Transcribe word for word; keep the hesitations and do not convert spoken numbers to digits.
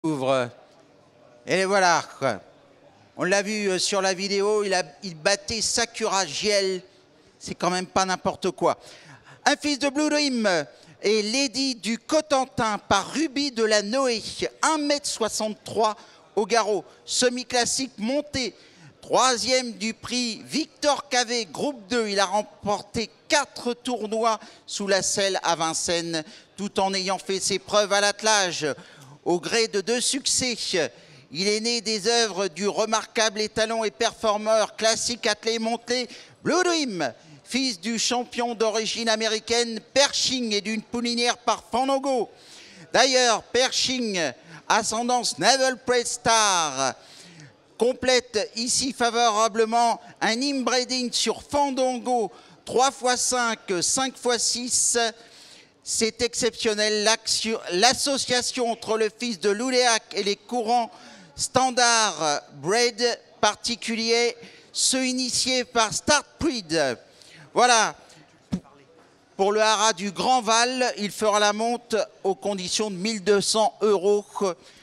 ouvre. Et voilà, quoi. On l'a vu sur la vidéo, il, a, il battait Sakura Giel. C'est quand même pas n'importe quoi. Un fils de Blue Dream et Lady du Cotentin par Ruby de la Noé. un mètre soixante-trois au garrot. Semi-classique monté. Troisième du prix Victor Cavé, groupe deux. Il a remporté quatre tournois sous la selle à Vincennes, tout en ayant fait ses preuves à l'attelage. Au gré de deux succès, il est né des œuvres du remarquable étalon et performeur classique attelé monté Blue Dream, fils du champion d'origine américaine Pershing et d'une poulinière par Fandango. D'ailleurs, Pershing, ascendance Naval Pride Star, complète ici favorablement un inbreeding sur Fandango trois fois cinq, cinq fois six. C'est exceptionnel. L'association entre le fils de Louléac et les courants standard bred particuliers, ceux initiés par Start Breed. Voilà. Pour le haras du Grand Val, il fera la monte aux conditions de mille deux cents euros.